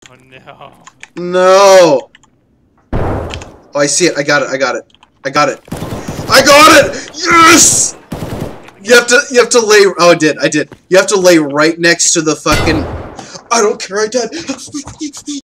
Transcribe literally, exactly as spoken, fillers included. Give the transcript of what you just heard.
Oh no. No. Oh, I see it. I got it. I got it. I got it. I got it! Yes! You have to, you have to lay, oh, I did, I did. You have to lay right next to the fucking, I don't care, I did.